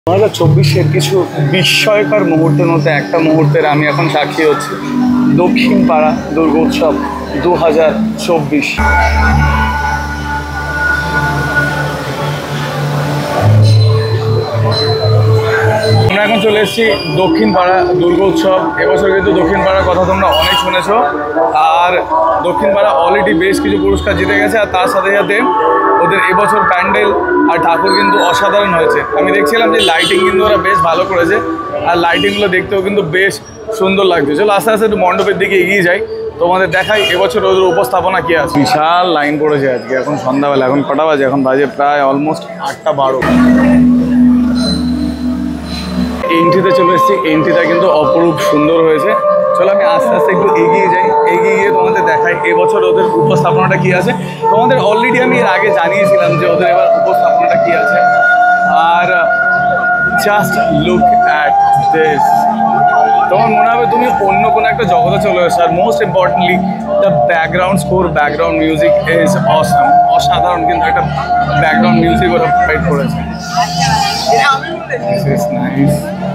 2024-এর কিছু বিস্ময়কর মুহূর্তের মধ্যে একটা মুহূর্তের আমি এখন সাক্ষী হচ্ছি। দক্ষিণ পাড়া দুর্গোৎসব 2024। আমরা এখন চলে এসেছি দক্ষিণ পাড়া দুর্গোৎসব। এবছর কিন্তু দক্ষিণ পাড়ার কথা তোমরা অনেক শুনেছো, আর দক্ষিণ পাড়া অলরেডি বেশ কিছু পুরস্কার জিতে গেছে। আর তার সাথে সাথে ওদের এবছর প্যান্ডেল আর ঠাকুর কিন্তু অসাধারণ হয়েছে। আমি দেখছিলাম যে লাইটিং কিন্তু ওরা বেশ ভালো করেছে, আর লাইটিংগুলো দেখতেও কিন্তু বেশ সুন্দর লাগছে। চলো আস্তে আস্তে একটু মণ্ডপের দিকে এগিয়ে যাই, তোমাদের দেখাই এবছর ওদের উপস্থাপনা কী আছে। বিশাল লাইন পড়েছে আজকে। এখন সন্ধ্যাবেলা, এখন কটা বাজে? এখন বাজে প্রায় অলমোস্ট 8টা 12। এন্ট্রিতে চলে এসেছি। এন্ট্রিটা কিন্তু অপরূপ সুন্দর হয়েছে। চলো আমি আস্তে আস্তে একটু এগিয়ে যাই, এগিয়ে গিয়ে তোমাদের দেখাই এবছর ওদের উপস্থাপনাটা কী আছে। তোমাদের অলরেডি আমি এর আগে জানিয়েছিলাম যে ওদের এবার উপস্থাপনাটা কী আছে। আর জাস্ট লুক অ্যাট দিস, তোমার মনে হবে তুমি অন্য কোনো একটা জগতে চলে এসেছো। আর most importantly the background score, background music is awesome. অসাধারণ কিন্তু একটা ব্যাকগ্রাউন্ড মিউজিক ওরা প্রোভাইড করেছে। This is nice.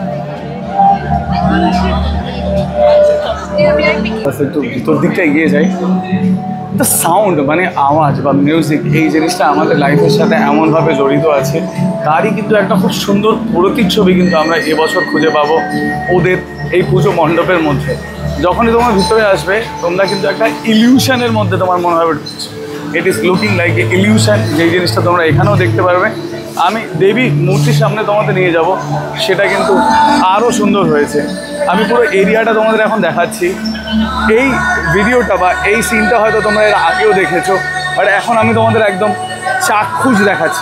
একটু ভিতর দিকটা এগিয়ে যাই। দ্য সাউন্ড মানে আওয়াজ বা মিউজিক, এই জিনিসটা আমাদের লাইফের সাথে এমনভাবে জড়িত আছে, তারই কিন্তু একটা খুব সুন্দর প্রতিচ্ছবি কিন্তু আমরা এবছর খুঁজে পাবো ওদের এই পুজো মণ্ডপের মধ্যে। যখনই তোমার ভিতরে আসবে তোমরা কিন্তু একটা ইলিউশনের মধ্যে তোমার মনে হবে ঢুকছে। It is looking like a illusion, যেই জিনিসটা তোমরা এখানেও দেখতে পারবে। আমি দেবী মূর্তির সামনে তোমাদের নিয়ে যাব, সেটা কিন্তু আরও সুন্দর হয়েছে। আমি পুরো এরিয়াটা তোমাদের এখন দেখাচ্ছি। এই ভিডিওটা বা এই সিনটা হয়তো তোমরা এর আগেও দেখেছো, বাট এখন আমি তোমাদের একদম চাক্ষুষ দেখাচ্ছি।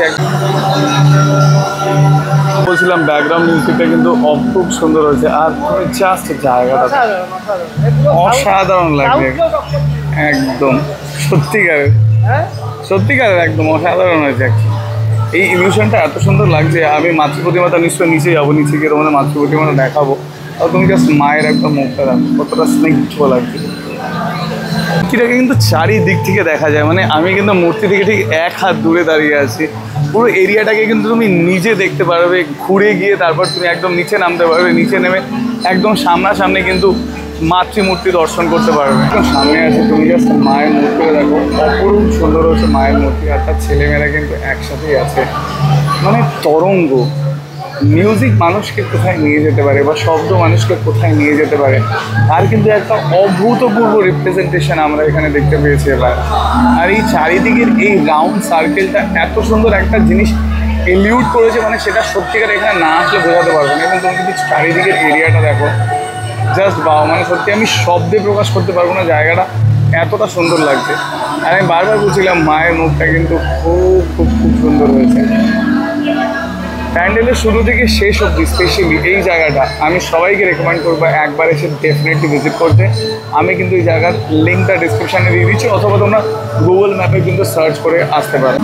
বলছিলাম ব্যাকগ্রাউন্ড মিউজিকটা কিন্তু খুব সুন্দর হয়েছে। আর তুমি জাস্ট জায়গাটা অসাধারণ লাগবে, একদম সত্যিকারের একদম অসাধারণ হয়েছে। এই ইলিউশনটা এত সুন্দর লাগছে। আমি মাতৃ প্রতিমাটা নিশ্চয়ই নিচে যাবো, নিচে গিয়ে তোমাদের মাতৃ প্রতিমাটা দেখাবো। আর তুমি জাস্ট মায়ের একদম মুখটা দেখো, কতটা স্নিগ্ধ লাগছে। মূর্তিটাকে কিন্তু চারিদিক থেকে দেখা যায়, মানে আমি কিন্তু মূর্তি থেকে ঠিক 1 হাত দূরে দাঁড়িয়ে আছি। পুরো এরিয়াটাকে কিন্তু তুমি নিজে দেখতে পারবে, ঘুরে গিয়ে তারপর তুমি একদম নিচে নামতে পারবে। নিচে নেমে একদম সামনাসামনি কিন্তু মাতৃমূর্তি দর্শন করতে পারবে। একদম সামনে আছে, তুমি জাস্ট মায়ের মূর্তিটা দেখো, অপরূপ সুন্দর হচ্ছে মায়ের মূর্তি। আর তার ছেলেমেয়েরা কিন্তু একসাথেই আছে। মানে তরঙ্গ মিউজিক মানুষকে কোথায় নিয়ে যেতে পারে, বা শব্দ মানুষকে কোথায় নিয়ে যেতে পারে, তার কিন্তু একটা অভূতপূর্ব রিপ্রেজেন্টেশন আমরা এখানে দেখতে পেয়েছি এবার। আর এই চারিদিকের এই রাউন্ড সার্কেলটা এত সুন্দর একটা জিনিস এলিউট করেছে, মানে সেটা সত্যিকার এখানে না আসলে বোঝাতে পারবো না। এবং তুমি যদি চারিদিকের এরিয়াটা দেখো, জাস্ট বাও, মানে সত্যি আমি শব্দে প্রকাশ করতে পারবো না, জায়গাটা এতটা সুন্দর লাগছে। আর আমি বারবার বলছিলাম মায়ের মুখটা কিন্তু খুব খুব খুব সুন্দর হয়েছে। প্যান্ডেলের শুরু থেকে শেষ অবধি স্পেশালি এই জায়গাটা আমি সবাইকে রেকমেন্ড করবো একবার এসে ডেফিনেটলি ভিজিট করতে। আমি কিন্তু এই জায়গার লিঙ্কটা ডিসক্রিপশানে দিয়ে দিচ্ছি, অথবা তোমরা গুগল ম্যাপে কিন্তু সার্চ করে আসতে পারো।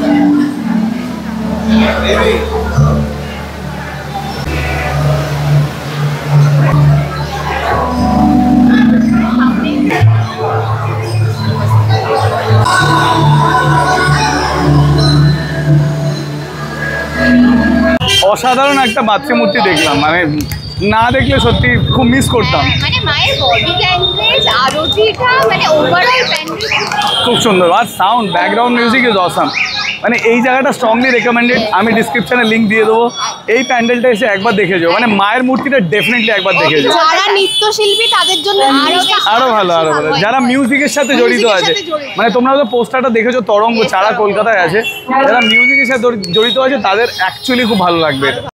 অসাধারণ একটা মাতৃমূর্তি দেখলাম, মানে না দেখলে সত্যি খুব মিস করতাম। মানে মায়ের বডি ল্যাঙ্গুয়েজ, আরতিটা, মানে ওভারঅল প্যান্ডেল খুব সুন্দর। আর sound, background music is awesome. মানে এই জায়গাটা স্ট্রংলি রেকমেন্ডেড। আমি ডিসক্রিপশনে লিঙ্ক দিয়ে দেবো। এই প্যান্ডেলটা এসে একবার দেখে যাও, মানে মায়ের মূর্তিটা ডেফিনেটলি একবার দেখে যাও। যারা নৃত্যশিল্পী তাদের জন্য আরো ভালো। যারা মিউজিকের সাথে জড়িত আছে, মানে তোমরা তো পোস্টারটা দেখেছো তরঙ্গ, যারা কলকাতায় আছে, যারা মিউজিকের সাথে জড়িত আছে তাদের অ্যাকচুয়ালি খুব ভালো লাগবে।